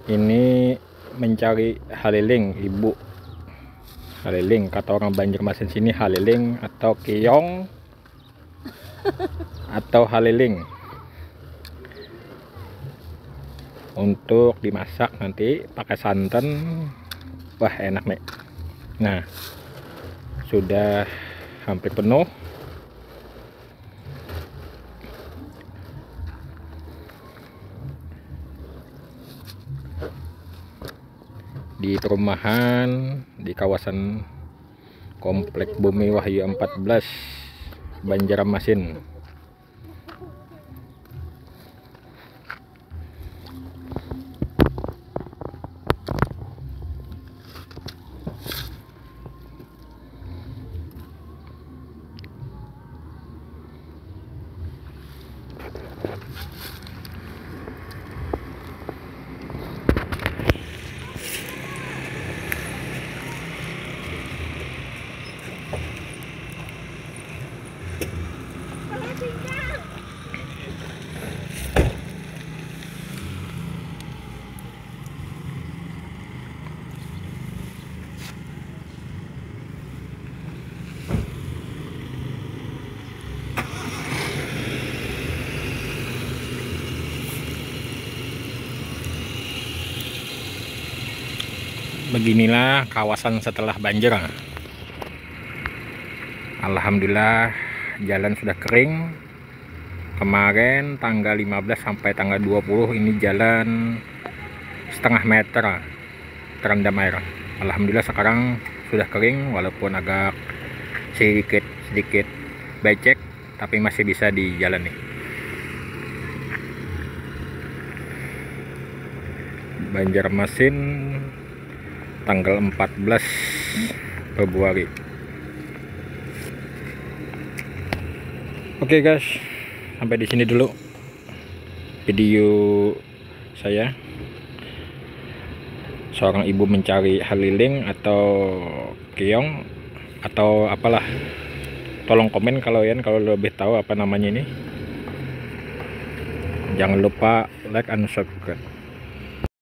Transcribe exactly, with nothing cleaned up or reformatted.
Ini mencari haliling, ibu haliling, kata orang Banjarmasin sini haliling atau keong atau haliling, untuk dimasak nanti pakai santan. Wah, enak nih. Nah, sudah hampir penuh. Di perumahan di kawasan Komplek Bumi Wahyu empat belas Banjarmasin. Beginilah kawasan setelah banjir. Alhamdulillah jalan sudah kering. Kemarin tanggal lima belas sampai tanggal dua puluh ini jalan setengah meter terendam air. Alhamdulillah sekarang sudah kering, walaupun agak sedikit sedikit becek, tapi masih bisa dijalani. Banjarmasin tanggal empat belas Februari. Oke guys, sampai di sini dulu video saya. Seorang ibu mencari haliling atau keong atau apalah. Tolong komen kalau ya kalau lebih tahu apa namanya ini. Jangan lupa like and subscribe.